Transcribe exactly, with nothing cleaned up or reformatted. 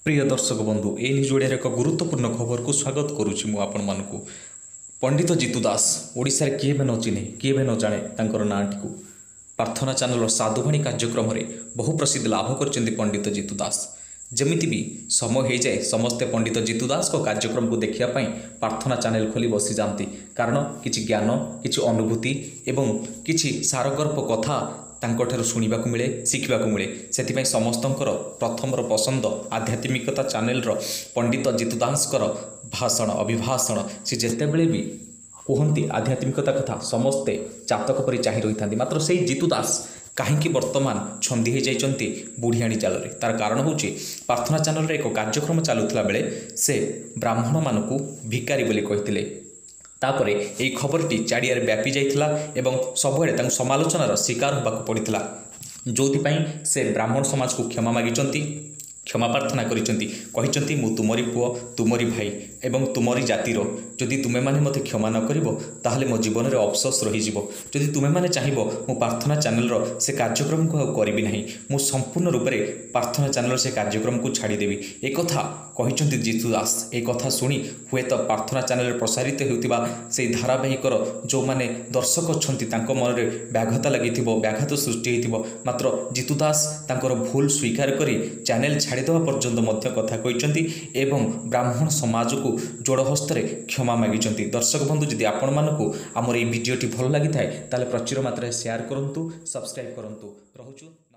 प्रिय दर्शक बंधु ए न्यूज ओडिया एक गुरुत्वपूर्ण खबर को स्वागत करुच्ची मु आपण मानकु पंडित जीतू दास ओडिशा रे किए भी न चिन्हे किए भी न जाने तांकर नाटी को प्रार्थना चैनल साधुवाणी कार्यक्रम रे बहु प्रसिद्ध लाभ करचंदी पंडित जीतू दास जमिति भी समय हो जाए समस्ते पंडित जीतू दास को कार्यक्रम को देखिया पई प्रार्थना चैनल खोली बसी जाती कारण किछि ज्ञान किछि अनुभूति एवं किछि सारगर्भ कथा तांकोठारु सुनिबाकु मिले शिखिबाकु मिले सेतिपई समस्तंकर प्रथमर पसंद आध्यात्मिकता चैनल रो पंडित जीतू दासकर भाषण अभिभाषण से जेते बेले भी कहती आध्यात्मिकता कथा समस्ते चातक परि चाहि रही थांती मात्र से जीतू दास कहीं वर्तमान छंदी हो जाइंट बुढ़ियाणी जाल तार कारण हूँ प्रार्थना चैनल एक कार्यक्रम चलुला बेले से ब्राह्मण मानू भिकारी बोली कहते तापरे यही खबरटी चारियारे व्यापी जाइथिला एवं सबुआड़े समालोचनार शिकार होबाकू पड़िथिला जोथिपाई से ब्राह्मण समाज को क्षमा मागिचंती क्षमा प्रार्थना करिसेंती मु तुमरी पुओ तुमरी भाई एवं तुमरी जातिर जदि तुमे माने मते क्षमा न करिवो ताहले मो जीवन रे अफसोस रही जिवो जदि तुमे माने चाहिबो मु प्रार्थना चैनल रो से कार्यक्रम को करिबि नाही मु संपूर्ण रूप से प्रार्थना चैनल से कार्यक्रम को छाड़ी देबी ए कथा कहिसेंती जीतू दास ए कथा सुनी हुए तो प्रार्थना चैनल प्रसारित होउतिबा से धारावाहिकर जो माने दर्शक अछंती तांको मन रे व्याघात लागिथिबो व्याघात सृष्टि हेतिबो मात्र जीतू दास तांकर भूल स्वीकार करी चैनल छाड़ी देवा पर्यंत मध्य कथा कहते एवं ब्राह्मण समाज को जोड़ हस्ते क्षमा मागिंट दर्शक बंधु जदि आपण मानकु आमर ये भिडियोटी भल लगी थाए ताले प्रचुर मात्रा शेयर करंतु सब्सक्राइब करंतु रहूछु।